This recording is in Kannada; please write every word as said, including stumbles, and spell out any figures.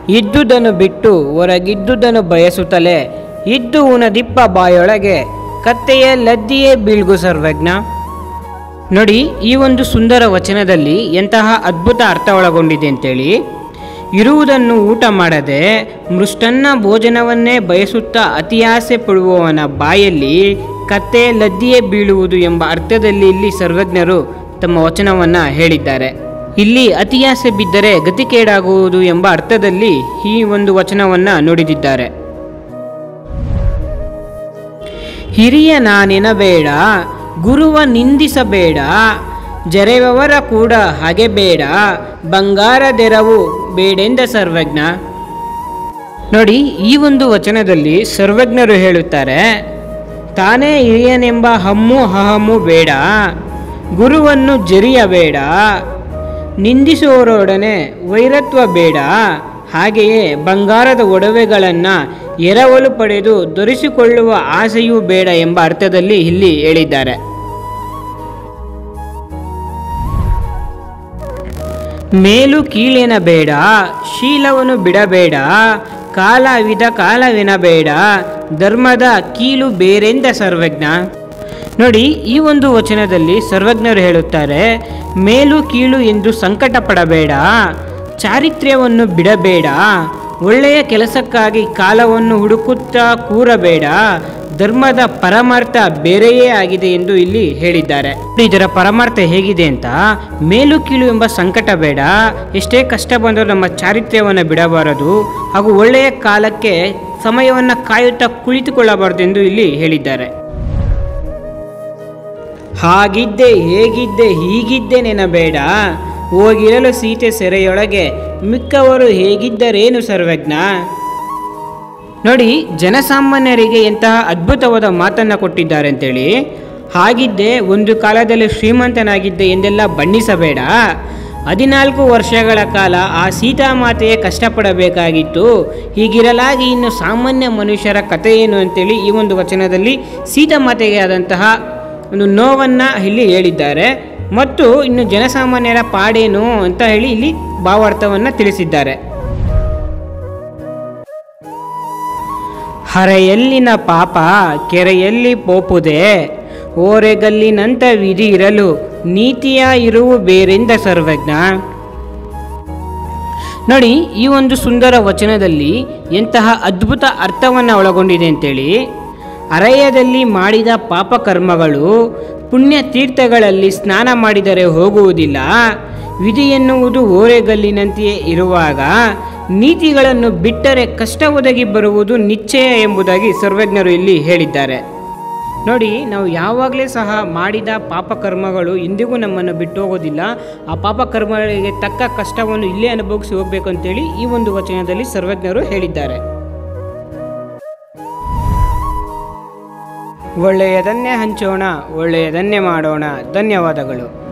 ಇದ್ದುದನ್ನು ಬಿಟ್ಟು ಹೊರಗಿದ್ದುದನ್ನು ಬಯಸುತ್ತಲೇ ಇದ್ದು ಉಣದಿಪ್ಪ ಬಾಯೊಳಗೆ ಕತ್ತೆಯ ಲದ್ದಿಯೇ ಬೀಳ್ಗು ಸರ್ವಜ್ಞ. ನೋಡಿ, ಈ ಒಂದು ಸುಂದರ ವಚನದಲ್ಲಿ ಎಂತಹ ಅದ್ಭುತ ಅರ್ಥ ಒಳಗೊಂಡಿದೆ ಅಂತೇಳಿ. ಇರುವುದನ್ನು ಊಟ ಮಾಡದೆ ಮೃಷ್ಟನ್ನ ಭೋಜನವನ್ನೇ ಬಯಸುತ್ತಾ ಅತಿಯಾಸೆ ಪಡುವವನ ಬಾಯಲ್ಲಿ ಕತ್ತೆ ಲದ್ದಿಯೇ ಬೀಳುವುದು ಎಂಬ ಅರ್ಥದಲ್ಲಿ ಇಲ್ಲಿ ಸರ್ವಜ್ಞರು ತಮ್ಮ ವಚನವನ್ನು ಹೇಳಿದ್ದಾರೆ. ಇಲ್ಲಿ ಅತಿಯಾಸೆ ಬಿದ್ದರೆ ಗತಿಕೇಡಾಗುವುದು ಎಂಬ ಅರ್ಥದಲ್ಲಿ ಈ ಒಂದು ವಚನವನ್ನು ನುಡಿದಿದ್ದಾರೆ. ಹಿರಿಯ ನಾನೆನಬೇಡ, ಗುರುವ ನಿಂದಿಸಬೇಡ, ಜರೆವವರ ಕೂಡ ಹಾಗೆ ಬೇಡ, ಬಂಗಾರದೆರವು ಬೇಡೆಂದ ಸರ್ವಜ್ಞ. ನೋಡಿ, ಈ ಒಂದು ವಚನದಲ್ಲಿ ಸರ್ವಜ್ಞರು ಹೇಳುತ್ತಾರೆ, ತಾನೇ ಹಿರಿಯನೆಂಬ ಹಮ್ಮು ಅಹಮ್ಮು ಬೇಡ, ಗುರುವನ್ನು ಜರಿಯಬೇಡ, ನಿಂದಿಸುವವರೊಡನೆ ವೈರತ್ವ ಬೇಡ, ಹಾಗೆಯೇ ಬಂಗಾರದ ಒಡವೆಗಳನ್ನು ಎರವಲು ಪಡೆದು ದೊರೆಸಿಕೊಳ್ಳುವ ಆಸೆಯೂ ಬೇಡ ಎಂಬ ಅರ್ಥದಲ್ಲಿ ಇಲ್ಲಿ ಹೇಳಿದ್ದಾರೆ. ಮೇಲು ಕೀಳೆನ ಬೇಡ, ಶೀಲವನ್ನು ಬಿಡಬೇಡ, ಕಾಲವಿದ ಕಾಲವೆನಬೇಡ, ಧರ್ಮದ ಕೀಲು ಬೇರೆಂದ ಸರ್ವಜ್ಞ. ನೋಡಿ, ಈ ಒಂದು ವಚನದಲ್ಲಿ ಸರ್ವಜ್ಞರು ಹೇಳುತ್ತಾರೆ, ಮೇಲು ಕೀಳು ಎಂದು ಸಂಕಟ ಪಡಬೇಡ, ಚಾರಿತ್ರ್ಯವನ್ನು ಬಿಡಬೇಡ, ಒಳ್ಳೆಯ ಕೆಲಸಕ್ಕಾಗಿ ಕಾಲವನ್ನು ಹುಡುಕುತ್ತಾ ಕೂರಬೇಡ, ಧರ್ಮದ ಪರಮಾರ್ಥ ಬೇರೆಯೇ ಆಗಿದೆ ಎಂದು ಇಲ್ಲಿ ಹೇಳಿದ್ದಾರೆ. ಇದರ ಪರಮಾರ್ಥ ಹೇಗಿದೆ ಅಂತ, ಮೇಲು ಕೀಳು ಎಂಬ ಸಂಕಟ ಬೇಡ, ಎಷ್ಟೇ ಕಷ್ಟ ಬಂದರೂ ನಮ್ಮ ಚಾರಿತ್ರ್ಯವನ್ನು ಬಿಡಬಾರದು, ಹಾಗೂ ಒಳ್ಳೆಯ ಕಾಲಕ್ಕೆ ಸಮಯವನ್ನು ಕಾಯುತ್ತಾ ಕುಳಿತುಕೊಳ್ಳಬಾರದು ಎಂದು ಇಲ್ಲಿ ಹೇಳಿದ್ದಾರೆ. ಹಾಗಿದ್ದೆ ಹೇಗಿದ್ದೆ ಹೀಗಿದ್ದೆ ನೆನಬೇಡ, ಹೋಗಿರಲು ಸೀತೆ ಸೆರೆಯೊಳಗೆ ಮಿಕ್ಕವರು ಹೇಗಿದ್ದರೇನು ಸರ್ವಜ್ಞ. ನೋಡಿ, ಜನಸಾಮಾನ್ಯರಿಗೆ ಎಂತಹ ಅದ್ಭುತವಾದ ಮಾತನ್ನು ಕೊಟ್ಟಿದ್ದಾರೆ ಅಂತೇಳಿ. ಹಾಗಿದ್ದೆ ಒಂದು ಕಾಲದಲ್ಲಿ ಶ್ರೀಮಂತನಾಗಿದ್ದೆ ಎಂದೆಲ್ಲ ಬಣ್ಣಿಸಬೇಡ, ಹದಿನಾಲ್ಕು ವರ್ಷಗಳ ಕಾಲ ಆ ಸೀತಾಮಾತೆಯೇ ಕಷ್ಟಪಡಬೇಕಾಗಿತ್ತು, ಹೀಗಿರಲಾಗಿ ಇನ್ನು ಸಾಮಾನ್ಯ ಮನುಷ್ಯರ ಕಥೆ ಏನು ಅಂತೇಳಿ ಈ ಒಂದು ವಚನದಲ್ಲಿ ಸೀತಾಮಾತೆಗೆ ಆದಂತಹ ಒಂದು ನೋವನ್ನು ಇಲ್ಲಿ ಹೇಳಿದ್ದಾರೆ. ಮತ್ತು ಇನ್ನು ಜನಸಾಮಾನ್ಯರ ಪಾಡೇನು ಅಂತ ಹೇಳಿ ಇಲ್ಲಿ ಭಾವಾರ್ಥವನ್ನು ತಿಳಿಸಿದ್ದಾರೆ. ಹರೆಯಲ್ಲಿನ ಪಾಪ ಕೆರೆಯಲ್ಲಿ ಪೋಪುದೆ, ಓರೆಗಲ್ಲಿನಂತ ವಿಧಿ ಇರಲು ನೀತಿಯ ಇರುವು ಬೇರೆಂದ ಸರ್ವಜ್ಞ. ನೋಡಿ, ಈ ಒಂದು ಸುಂದರ ವಚನದಲ್ಲಿ ಎಂತಹ ಅದ್ಭುತ ಅರ್ಥವನ್ನು ಒಳಗೊಂಡಿದೆ ಅಂತೇಳಿ. ಅರಣ್ಯದಲ್ಲಿ ಮಾಡಿದ ಪಾಪ ಕರ್ಮಗಳು ಪುಣ್ಯ ತೀರ್ಥಗಳಲ್ಲಿ ಸ್ನಾನ ಮಾಡಿದರೆ ಹೋಗುವುದಿಲ್ಲ, ವಿಧಿ ಎನ್ನುವುದು ಓರೆಗಲ್ಲಿನಂತೆಯೇ ಇರುವಾಗ ನೀತಿಗಳನ್ನು ಬಿಟ್ಟರೆ ಕಷ್ಟ ಒದಗಿ ಬರುವುದು ನಿಶ್ಚಯ ಎಂಬುದಾಗಿ ಸರ್ವಜ್ಞರು ಇಲ್ಲಿ ಹೇಳಿದ್ದಾರೆ. ನೋಡಿ, ನಾವು ಯಾವಾಗಲೇ ಸಹ ಮಾಡಿದ ಪಾಪ ಕರ್ಮಗಳು ಇಂದಿಗೂ ನಮ್ಮನ್ನು ಬಿಟ್ಟು ಹೋಗೋದಿಲ್ಲ, ಆ ಪಾಪ ಕರ್ಮಗಳಿಗೆ ತಕ್ಕ ಕಷ್ಟವನ್ನು ಇಲ್ಲೇ ಅನುಭವಿಸಿ ಹೋಗಬೇಕು ಅಂತೇಳಿ ಈ ಒಂದು ವಚನದಲ್ಲಿ ಸರ್ವಜ್ಞರು ಹೇಳಿದ್ದಾರೆ. ಒಳ್ಳೆಯದನ್ನೇ ಹಂಚೋಣ, ಒಳ್ಳೆಯದನ್ನೇ ಮಾಡೋಣ. ಧನ್ಯವಾದಗಳು.